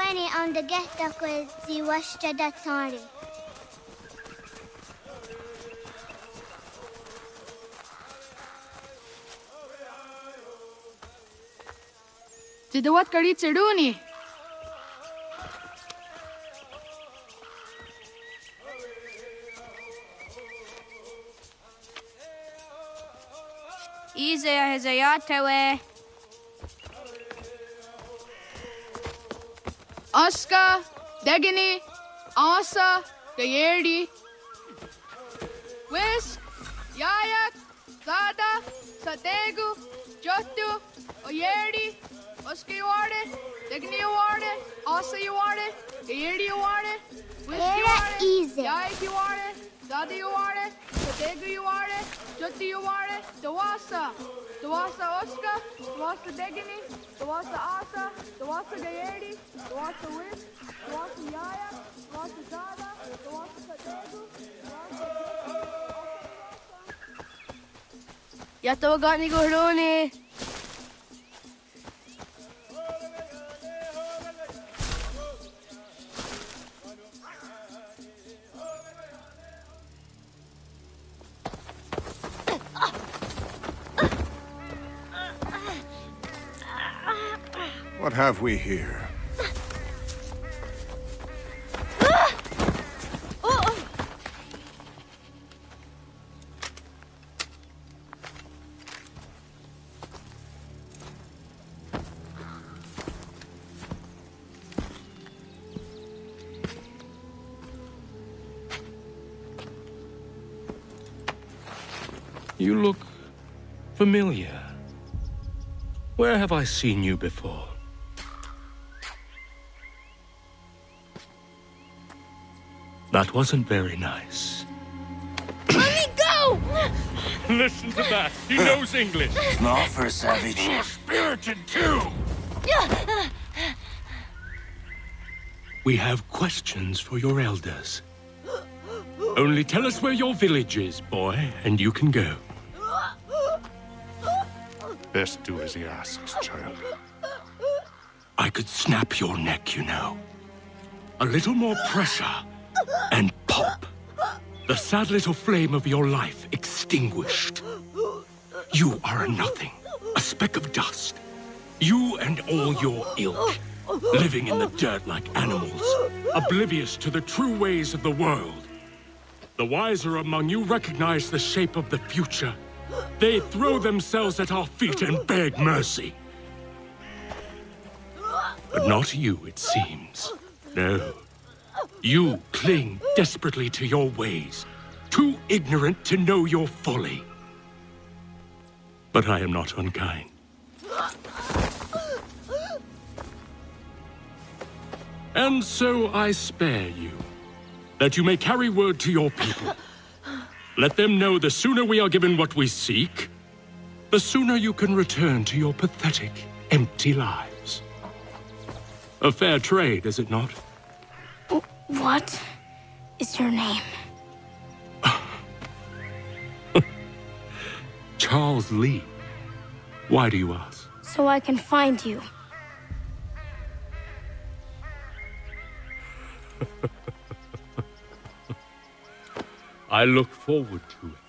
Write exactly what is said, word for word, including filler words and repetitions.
Wani on the gesta quiz the washta datsari. Jidawat kari chiduni. Izaya hezayatawe. Aska, Degini, Asa, Gayerdi, Wis, Yayak, Zada, Sategu, Jotu, Oyerdi, Oska you are it, Degini you are it, Asa you are it, Gayerdi you are it, Wis you are it, Yayak you are it, Zada you are it, Sategu you are it, Jotu you are it, Dawasa, Dawasa Oska, Dawasa Degini, Dawasa Asa, Dawasa Gayerdi, Dawasa Wis, Dawasa Yaya, Dawasa Zada, Dawasa Sategu, Yatawagani Gordoni. What have we here? You look familiar. Where have I seen you before? That wasn't very nice. Let me go! Listen to that. He knows English. Small for a savage. More spirited too. We have questions for your elders. Only tell us where your village is, boy, and you can go. Best do as he asks, child. I could snap your neck, you know. A little more pressure, and pop. The sad little flame of your life extinguished. You are a nothing, a speck of dust. You and all your ilk, living in the dirt like animals, oblivious to the true ways of the world. The wiser among you recognize the shape of the future. They throw themselves at our feet and beg mercy. But not you, it seems. No. You cling desperately to your ways, too ignorant to know your folly. But I am not unkind. And so I spare you, that you may carry word to your people. Let them know the sooner we are given what we seek, the sooner you can return to your pathetic, empty lives. A fair trade, is it not? What is your name? Charles Lee. Why do you ask? So I can find you. I look forward to it.